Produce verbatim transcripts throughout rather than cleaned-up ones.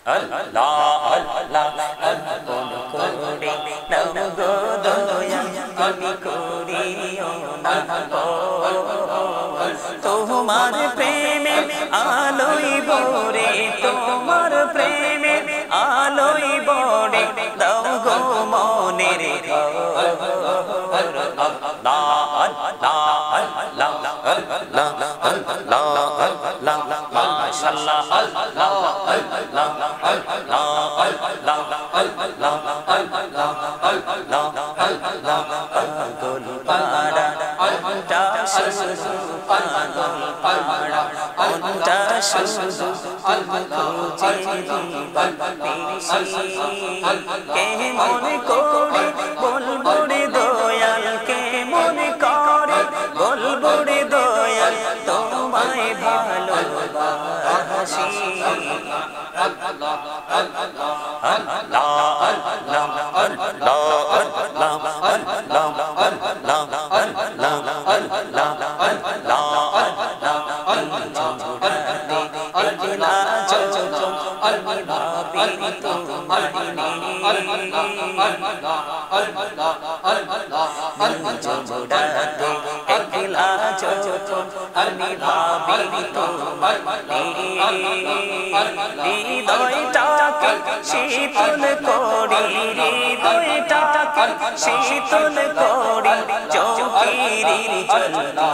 আল্লাহ আল্লাহ আপন করে নাও গো দয়াল তুমি করিও না তোমার প্রেমে আলোই ভরে তোমার প্রেমে আলোই ভরে দাও গো মনের ঘর আল্লাহ আল্লাহ আল্লাহ আল্লাহ আল্লাহ আল্লাহ মাশাআল্লাহ আল্লাহ আল্লাহ আল্লাহ আল্লাহ আল্লাহ আল্লাহ আল্লাহ আল্লাহ পাগল পাড়া অনটা শুধু পাগল পাড়া অনটা শুধু খুঁজে জীবন পেশি কে মনে করে বলবো রে দয়াল কে মনে করে বলবো রে দয়াল তোমায় ভালোবাসি আল্লাহ আল্লাহ আল্লাহ আল্লাহ আল্লাহ আল্লাহ আল্লাহ আল্লাহ আল্লাহ আল্লাহ আল্লাহ একলা চোখ আমি ভাবি তোমায় জোড়াতে একলা চোখ আমি ভাবি তোমায় হৃদয়টাকে শীতল করি হৃদয়টাকে শীতল করি চৌকির জলনা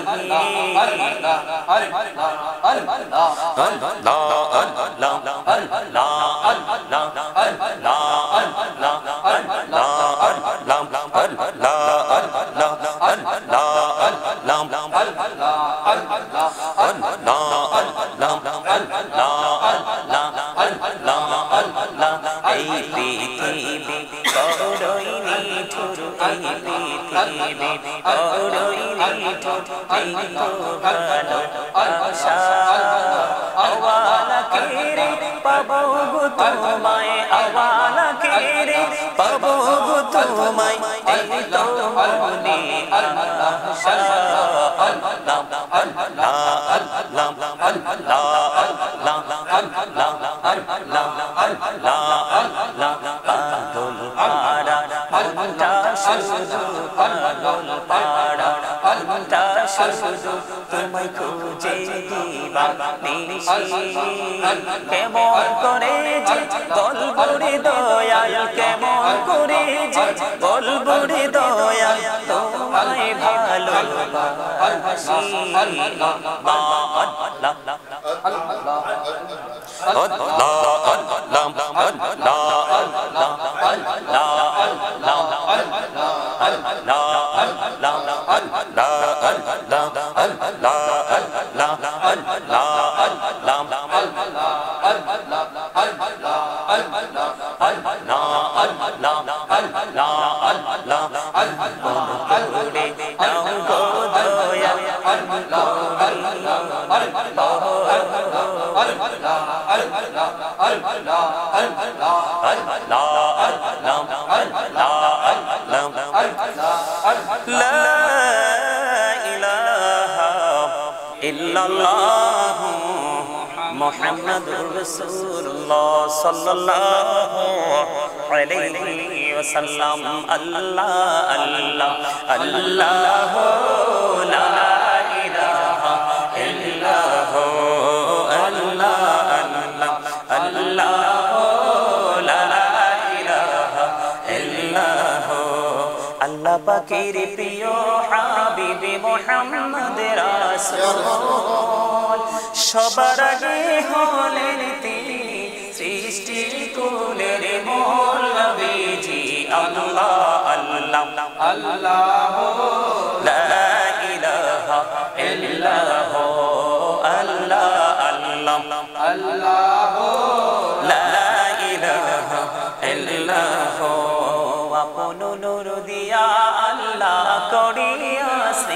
এই পৃথিবী বড়ই নিঠুর এই পৃথিবী বড়ই নিঠুর এই তো ভালো আশা আওয়ালা কেরে পাবো গো তোমায় আওয়ালা কেরে পাবো গো তোমায় এই তো মনে আশা আল্লাহ আল্লাহ আল্লাহ আল্লাহ আল্লাহ আল্লাহ আল্লাহ আল্লাহ আল্লাহ পাগল পাড়া মনটা শুধু পাগল পাড়া মনটা শুধু তোমায় খুঁজে দিবানিশি কেমন করে যে বলবো রে দয়াল কেমন করে যে বলবো রে দয়াল তোমায় ভালোবাসি আল্লাহ আল্লাহ আল্লাহ মুহাম্মাদুর রাসূলুল্লাহ সাল্লাল্লাহু আলাইহি ওয়াসাল্লাম আল্লাহ আল্লাহ আল্লাহ লা ইলাহা ইল্লাল্লাহ আল্লাহ আল্লাহ আল্লাহ লা ইলাহা ইল্লাল্লাহ আল্লাহ পাকের প্রিয় হাবিব মুহাম্মদ রাসূল সবার আগে হলেন তিনি সৃষ্টি কুলের মূল নবীজি আল্লাহ আল্লাহ আল্লাহ লা ইলাহা ইল্লাল্লাহ আল্লাহ আল্লাহ আল্লাহ লা ইলাহা ইল্লাল্লাহ আপন নূর দিয়া আল্লাহ করিয়া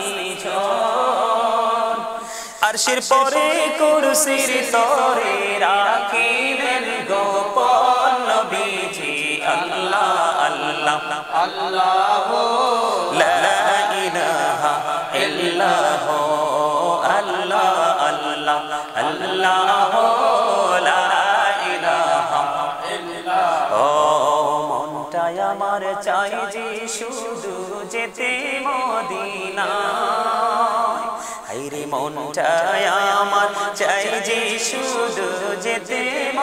সৃজন আরশের পরে কুরসির তরে রাখিলেন গোপন নবীজি আল্লাহ আল্লাহ আল্লাহ লা ইলাহা ইল্লাল্লাহ আল্লাহ আল্লাহ আল্লাহ লা ইলাহা আমার চাই যে শুধু যেতে মদিনায় হায়রে মনটায় আমার চাই যে শুধু যেতে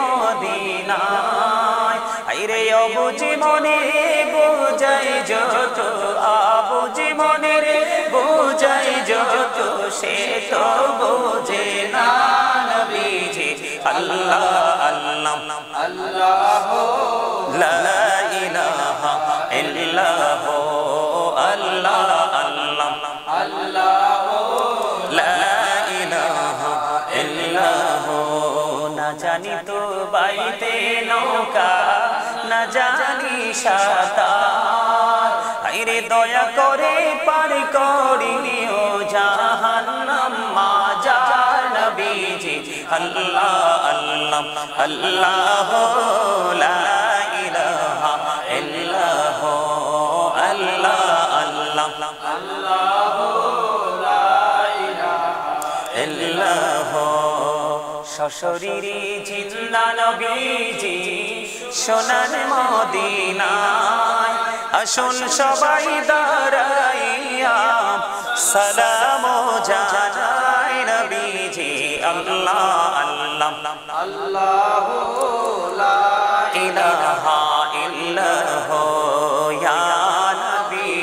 মদিনায় হায়রে অবুঝি মনে বোঝাই যত আবুঝি মনে রে বোঝাই যত সে তো বোঝে না নবীজি আল্লাহ আল্লাহ আল্লাহ লা ইলাহা ইল্লাল্লাহ আল্লাহ আল্লাহ আল্লাহ লা ইলাহা ইল্লাল্লাহ না জানি তো বাইতে নৌকা না জানি সাঁতার হায়রে দয়া করে পার করিও জাহান্নাম মাজার নবীজি আল্লাহ আল্লাহ আল্লাহ লা ইলাহা ইল্লাল্লাহ আল্লাহ আল্লাহ আল্লাহ লা ইলাহা ইল্লাল্লাহ সশরীরে জিন্দা নবীজি সোনার মদিনায় আসুন সবাই দাঁড়াইয়া সালাম জানাই নবীজি আল্লাহ আল্লাহ আল্লাহ লা ইলাহা ইল্লাল্লাহ ইয়া নবী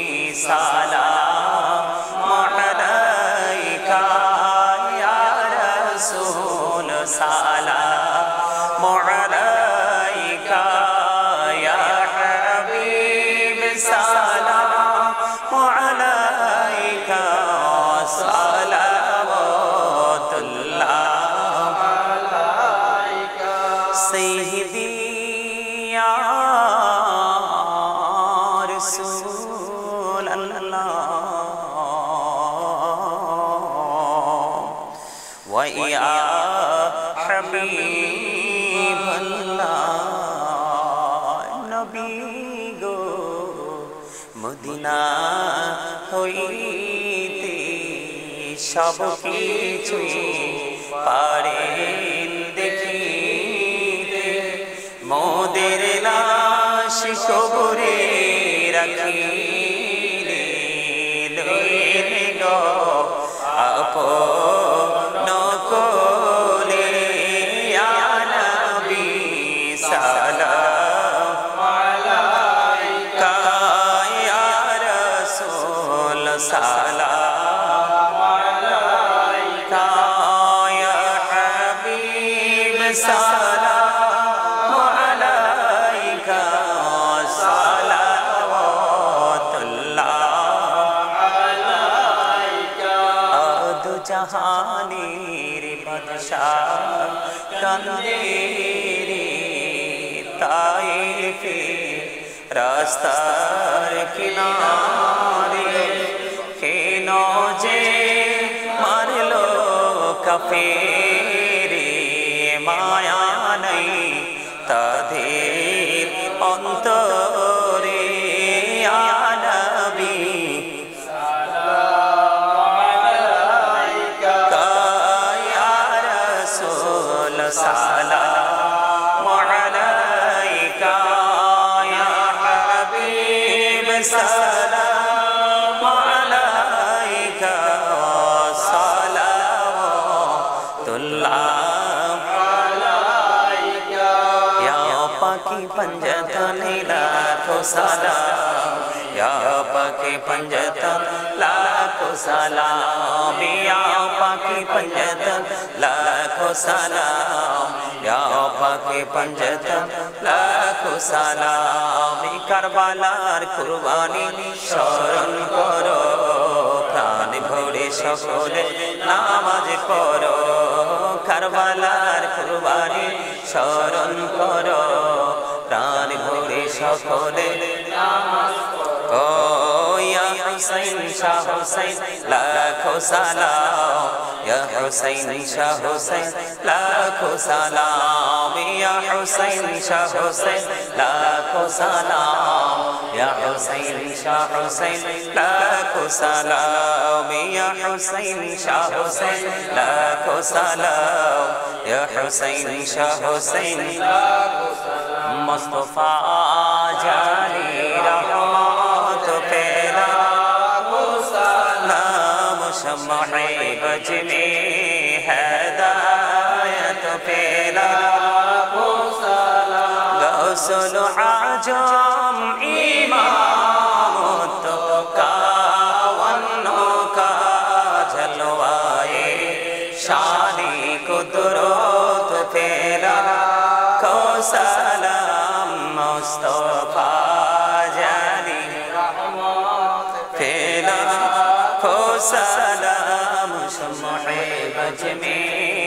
সালাম আলাইকা ইয়া রাসূল সালাম আলাইকা ইয়া হাবিব সালাম আলাইকা সালাওয়াতুল্লাহ আলাইকা সাইয়্যিদি ইয়া রাসূলাল্লাহ ওয়া ইয়া হাবিবাল্লাহ নবী গো মদিনা হইতে সব কিছু পারেন দেখিতে মোদের লাশ কবরে রাখিলে লইলেন গো আপন কোলে ইয়া নবী সালাম আলাইকা ইয়া রাসূল সালাম আলাইকা ইয়া হাবিব সালাম আলাইকা সালাওয়াতুল্লাহ আলাইকা আদু জাহানের বাদশাহ কান্দে রে তায়েফে রাস্তার কিনারে কেন যে মারলো কাফেরে মায়া নাই তাদের অন্তরে ইয়া নবী সালাম আলাইকা ইয়া রাসূল সালাম আলাইকা ইয়া হাবিব সালাম আলাইকা সালাওয়াতুল্লাহ আলাইকা ইয়া পাকি पंजतन लाखों सलाम या पाकी पंजतन लाखों सलाम या पाकी पंजतन लाखों सलाम या पाकी पंजतन लाखों सलाम करबालार कुर्बानी स्मरण करो प्राण भरे सकले नामाज पढ़ो करबालार कुर्बानी स्मरण करो प्राण भरे सकले नामाज पढ़ो या हुसैन शाह हुसैन लाखों सलाम या हुसैन शाह हुसैन लाखों सलाम या हुसैन शाह हुसैन लाखों सलाम या हुसैन शाह हुसैन लाखों सलाम या हुसैन शाह हुसैन लाखों सलाम या हुसैन शाह हुसैन लाखों सलाम मुस्तफा जानी रहमत पे लाखों सलाम शम्मे बज में हिदायत पे लाखों सलाम गौसुल आजम इमाम तो कावन्नो का जलवाए शानी कुदरत पे लाखों सलाम मुस्तफा जानी रहमत पे लाखों सलाम शम्मे बज में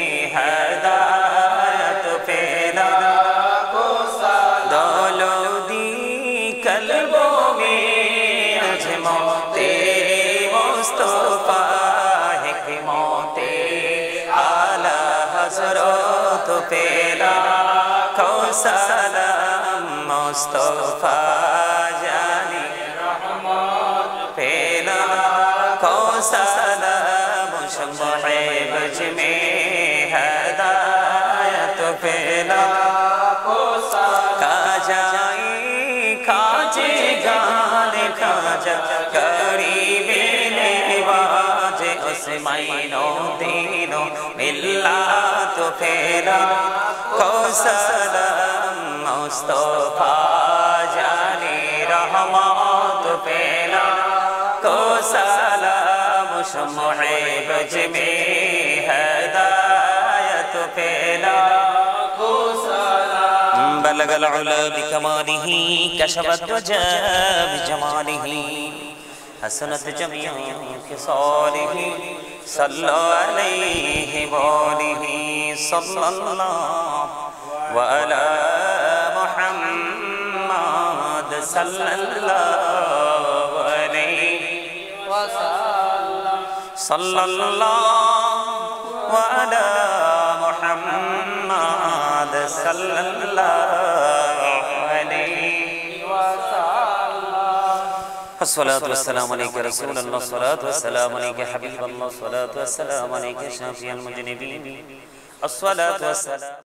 हिदायत पे लाखों सलाम दौलौदी कल्बों में अजमते मुस्तफा हिकमते आला हज़रत पे लाखों सलाम मुस्तफा जानी रहमत पे लाखों सलाम शम्मे बज में हिदायत पे लाखों सलाम खाजाई खाजे गाने खाजा करीबे नवाजे उस्माइनो दीनो मिल्लत पे लाखों सलाम मुस्तफा जानी रहमत पे लाखों सलाम शम्मे बज में हिदायत पे लाखों सलाम बलगल उला बिकमालिही कशफत वजा बिजमालिही हसनत जमीअ खिसालिही सल्ला अलैहि वालिही सल्लल्लाहु अला मुहम्मद सल्लल्लाहु अलैहि वसल्लम सल्लल्लाहु अला मुहम्मद सल्लल्लाहु अलैहि वसल्लम अस्सलातु वस्सलामु अलैका रसूलल्लाह अस्सलातु वस्सलामु अलैका हबीबल्लाह अस्सलातु वस्सलामु अलैका शाफिअल मुज़निबीन अस्सलातु वस्सलाम